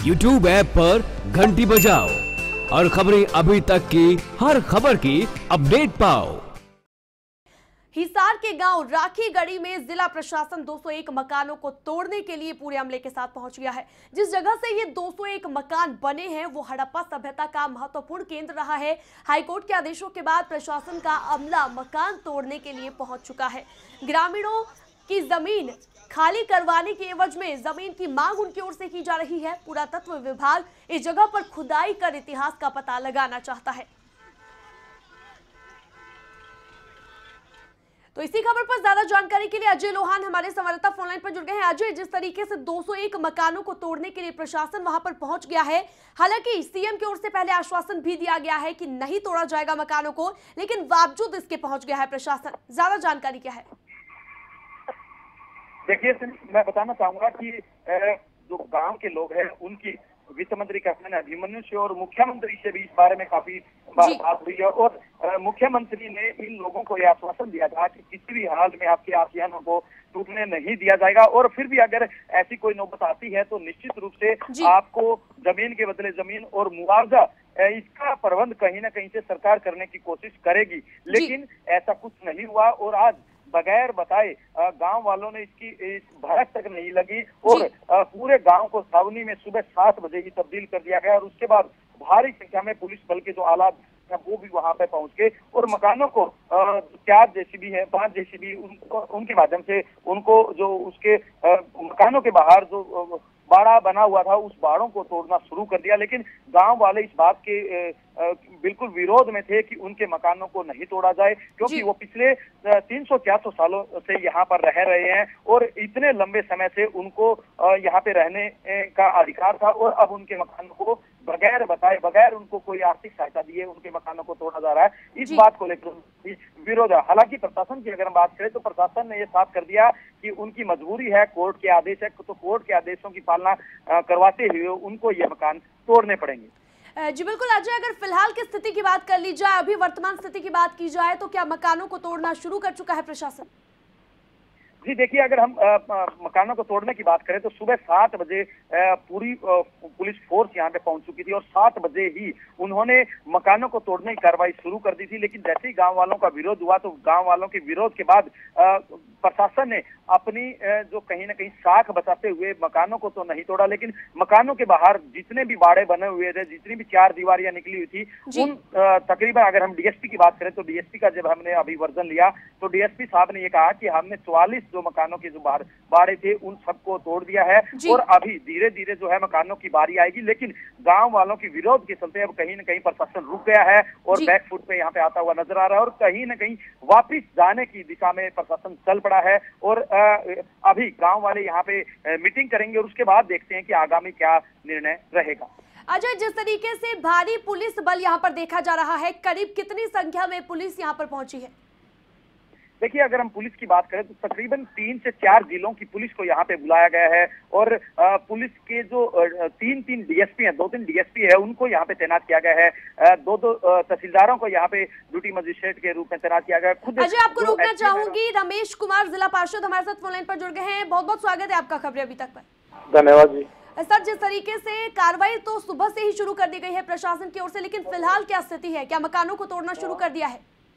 YouTube app पर घंटी बजाओ और खबरें अभी तक की हर खबर की अपडेट पाओ। हिसार के गांव राखी गढ़ी में जिला प्रशासन 201 मकानों को तोड़ने के लिए पूरे अमले के साथ पहुंच गया है। जिस जगह से ये 201 मकान बने हैं वो हड़प्पा सभ्यता का महत्वपूर्ण केंद्र रहा है। हाईकोर्ट के आदेशों के बाद प्रशासन का अमला मकान तोड़ने के लिए पहुंच चुका है। ग्रामीणों की जमीन खाली करवाने के एवज में जमीन की मांग उनकी ओर से की जा रही है। पुरातत्व विभाग इस जगह पर खुदाई कर इतिहास का पता लगाना चाहता है। तो इसी खबर पर ज्यादा जानकारी के लिए अजय लोहान हमारे संवाददाता फोनलाइन पर जुड़ गए हैं। अजय, जिस तरीके से 201 मकानों को तोड़ने के लिए प्रशासन वहां पर पहुंच गया है, हालांकि सीएम की ओर से पहले आश्वासन भी दिया गया है कि नहीं तोड़ा जाएगा मकानों को, लेकिन बावजूद इसके पहुंच गया है प्रशासन। ज्यादा जानकारी क्या है? देखिए, मैं बताना चाहूंगा कि जो गांव के लोग हैं उनकी वित्त मंत्री कैप्टन अभिमन्यु से और मुख्यमंत्री से भी इस बारे में काफी बात हुई है और मुख्यमंत्री ने इन लोगों को यह आश्वासन दिया था कि किसी भी हाल में आपके आसियानों को टूटने नहीं दिया जाएगा और फिर भी अगर ऐसी कोई नौबत आती है तो निश्चित रूप से आपको जमीन के बदले जमीन और मुआवजा इसका प्रबंध कहीं ना कहीं से सरकार करने की कोशिश करेगी। लेकिन ऐसा कुछ नहीं हुआ और आज बगैर बताए गांव वालों ने इसकी भड़क तक नहीं लगी और पूरे गांव को छावनी में सुबह 7 बजे ही तब्दील कर दिया गया और उसके बाद भारी संख्या में पुलिस बल के जो आलात हैं वो भी वहां पे पहुंच गए और मकानों को 4 जेसीबी है 5 जेसीबी उनके माध्यम से उनको जो उसके मकानों के बाहर जो बाड़ा बना हुआ था उस बाड़ों को तोड़ना शुरू कर दिया। लेकिन गांव वाले इस बात के बिल्कुल विरोध में थे कि उनके मकानों को नहीं तोड़ा जाए, क्योंकि वो पिछले 300-400 सालों से यहाँ पर रह रहे हैं और इतने लंबे समय से उनको यहाँ पे रहने का अधिकार था और अब उनके मकानों को बगैर बताए, बगैर उनको कोई आर्थिक सहायता दिए उनके मकानों को तोड़ा जा रहा है। इस बात को लेकर विरोध है। हालांकि प्रशासन की अगर हम बात करें तो प्रशासन ने यह साफ कर दिया कि उनकी मजबूरी है, कोर्ट के आदेश है, तो कोर्ट के आदेशों की पालना करवाते हुए उनको ये मकान तोड़ने पड़ेंगे। जी बिल्कुल अजय, अगर फिलहाल की स्थिति की बात कर ली जाए, अभी वर्तमान स्थिति की बात की जाए तो क्या मकानों को तोड़ना शुरू कर चुका है प्रशासन? जी देखिए, अगर हम मकानों को तोड़ने की बात करें तो सुबह 7 बजे पूरी पुलिस फोर्स यहाँ पे पहुंच चुकी थी और 7 बजे ही उन्होंने मकानों को तोड़ने की कार्रवाई शुरू कर दी थी। लेकिन जैसे ही गांव वालों का विरोध हुआ तो गांव वालों के विरोध के बाद प्रशासन ने अपनी जो कहीं ना कहीं साख बचाते हुए मकानों को तो नहीं तोड़ा, लेकिन मकानों के बाहर जितने भी बाड़े बने हुए थे, जितनी भी 4 दीवारियां निकली हुई थी, उन तकरीबन अगर हम डीएसपी की बात करें तो डीएसपी का जब हमने अभिवर्जन लिया तो डीएसपी साहब ने ये कहा कि हमने 44 जो मकानों के जो बाड़े थे उन सबको तोड़ दिया है और अभी धीरे धीरे जो है मकानों की बारी आएगी। लेकिन गांव वालों की विरोध के चलते अब कहीं ना कहीं प्रशासन रुक गया है और बैकफुट पे यहाँ पे आता हुआ नजर आ रहा है और कहीं ना कहीं वापिस जाने की दिशा में प्रशासन चल पड़ा है और अभी गांव वाले यहाँ पे मीटिंग करेंगे और उसके बाद देखते हैं कि आगामी क्या निर्णय रहेगा। अजय, जिस तरीके से भारी पुलिस बल यहाँ पर देखा जा रहा है, करीब कितनी संख्या में पुलिस यहाँ पर पहुंची है? देखिए, अगर हम पुलिस की बात करें तो तकरीबन 3 से 4 जिलों की पुलिस को यहाँ पे बुलाया गया है और पुलिस के जो 3 डीएसपी हैं, 2-3 डीएसपी है, उनको यहाँ पे तैनात किया गया है। 2 तहसीलदारों को यहाँ पे ड्यूटी मजिस्ट्रेट के रूप में तैनात किया गया। खुद अजय, आपको रोकना चाहूंगी, रमेश कुमार जिला पार्षद हमारे साथ फोनलाइन पर जुड़ गए हैं। बहुत बहुत स्वागत है आपका खबरें अभी तक पर। धन्यवाद जी। सर, जिस तरीके से कार्रवाई तो सुबह से ही शुरू कर दी गई है प्रशासन की ओर से, लेकिन फिलहाल क्या स्थिति है? क्या मकानों को तोड़ना शुरू कर दिया है?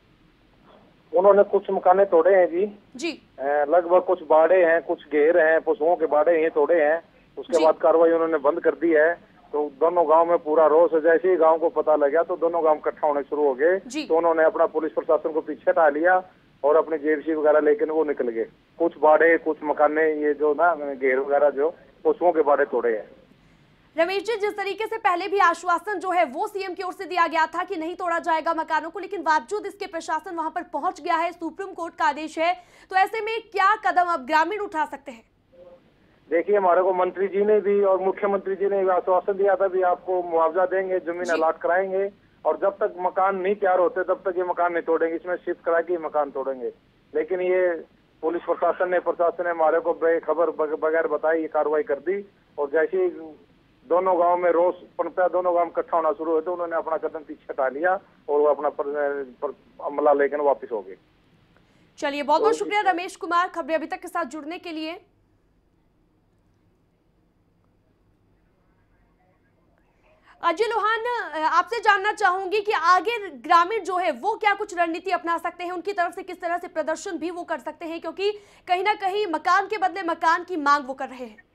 उन्होंने कुछ मकाने तोड़े हैं जी लगभग कुछ बाड़े हैं, कुछ घेर हैं, पशुओं के बाड़े ये तोड़े हैं। उसके बाद कार्रवाई उन्होंने बंद कर दी है। तो दोनों गांव में पूरा रोष है। जैसे ही गांव को पता लगा तो दोनों गांव इकट्ठा होने शुरू हो गए। तो उन्होंने अपना पुलिस प्रशासन को पीछे हटा लिया और अपने जेबीसी वगैरह लेकर वो निकल गए। कुछ बाड़े, कुछ मकाने, ये जो ना घेर वगैरह जो पशुओं के बाड़े तोड़े हैं। रमेश जी, जिस तरीके से पहले भी आश्वासन जो है वो सीएम की ओर से दिया गया था कि नहीं तोड़ा जाएगा मकानों को, लेकिन बावजूद इसके प्रशासन वहां पर पहुंच गया है, सुप्रीम कोर्ट का आदेश है, तो ऐसे में क्या कदम अब ग्रामीण उठा सकते हैं? देखिए, हमारे को मंत्री जी ने भी और मुख्यमंत्री जी ने भी आश्वासन दिया था भी आपको मुआवजा देंगे, जमीन अलाट कराएंगे और जब तक मकान नहीं तैयार होते तब तक ये मकान नहीं तोड़ेंगे, इसमें शिफ्ट करा के मकान तोड़ेंगे। लेकिन ये पुलिस प्रशासन ने हमारे को बेखबर बगैर बताए ये कार्रवाई कर दी और जैसे ही दोनों गांव में रोष पनपा, दोनों गांव इकट्ठा होना शुरू हुए तो उन्होंने अपना कदम पीछे हटा लिया और वो अपना अमला लेकर वापस हो गए। चलिए, बहुत बहुत शुक्रिया रमेश कुमार खबरें अभी तक के साथ जुड़ने के लिए। अजय लोहान, आपसे जानना चाहूंगी कि आगे ग्रामीण जो है वो क्या कुछ रणनीति अपना सकते हैं, उनकी तरफ से किस तरह से प्रदर्शन भी वो कर सकते हैं, क्योंकि कहीं ना कहीं मकान के बदले मकान की मांग वो कर रहे हैं।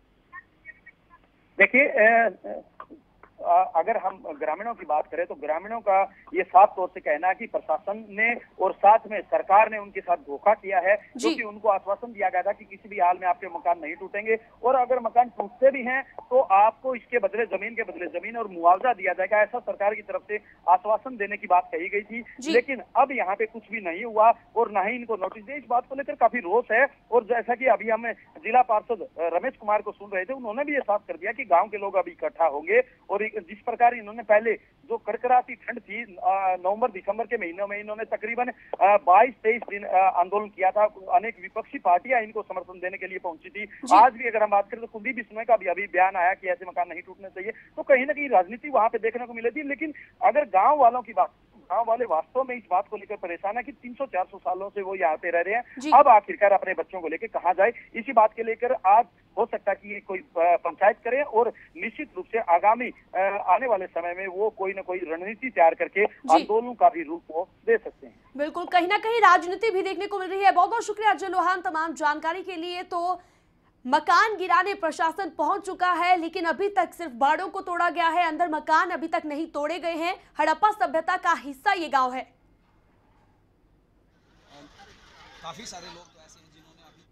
देखिए, अगर हम ग्रामीणों की बात करें तो ग्रामीणों का ये साफ तौर से कहना है कि प्रशासन ने और साथ में सरकार ने उनके साथ धोखा किया है, क्योंकि उनको आश्वासन दिया गया था कि किसी भी हाल में आपके मकान नहीं टूटेंगे और अगर मकान टूटते भी हैं तो आपको इसके बदले जमीन के बदले जमीन और मुआवजा दिया जाएगा, ऐसा सरकार की तरफ से आश्वासन देने की बात कही गई थी। लेकिन अब यहाँ पे कुछ भी नहीं हुआ और न ही इनको नोटिस दिया। इस बात को लेकर काफी रोष है और जैसा कि अभी हम जिला पार्षद रमेश कुमार को सुन रहे थे, उन्होंने भी ये साफ कर दिया कि गाँव के लोग अभी इकट्ठा होंगे और जिस प्रकार इन्होंने पहले जो कड़कड़ाती ठंड थी नवंबर दिसंबर के महीनों में इन्होंने तकरीबन 22-23 दिन आंदोलन किया था, अनेक विपक्षी पार्टियां इनको समर्थन देने के लिए पहुंची थी। आज भी अगर हम बात करें तो कुलदीप बिश्नोई का भी अभी बयान आया कि ऐसे मकान नहीं टूटने चाहिए, तो कहीं ना कहीं राजनीति वहां पे देखने को मिलेगी। लेकिन अगर गाँव वालों की बात, गांव वाले वास्तव में इस बात को लेकर परेशान है कि 300-400 सालों से वो यहाँ पे रह रहे हैं, अब आखिरकार अपने बच्चों को लेकर कहाँ जाए। इसी बात के लेकर आज हो सकता है कि कोई पंचायत करे और निश्चित रूप से आगामी आने वाले समय में वो कोई ना कोई रणनीति तैयार करके आंदोलन का भी रूप वो दे सकते हैं। बिल्कुल, कहीं ना कहीं राजनीति भी देखने को मिल रही है। बहुत बहुत शुक्रिया अजय लोहान तमाम जानकारी के लिए। तो मकान गिराने प्रशासन पहुंच चुका है, लेकिन अभी तक सिर्फ बाड़ों को तोड़ा गया है, अंदर मकान अभी तक नहीं तोड़े गए हैं। हड़प्पा सभ्यता का हिस्सा ये गांव है। काफी सारे लोग तो ऐसे हैं जिन्होंने अभी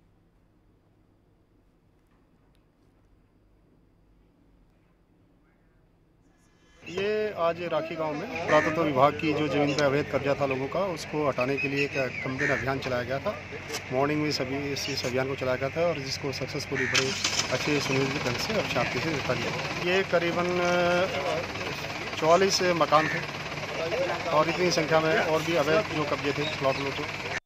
ये आज राखी गांव में पुरातत्व विभाग की जो जमीन पर अवैध कब्जा था लोगों का, उसको हटाने के लिए एक कैंपेन अभियान चलाया गया था। मॉर्निंग में सभी इस अभियान को चलाया गया था और जिसको सक्सेसफुली बड़े अच्छे सुनियोजित ढंग से और शांति से निपटा लिया। ये करीबन 44 मकान थे और इतनी संख्या में और भी अवैध जो कब्जे थे प्लॉट लोग थे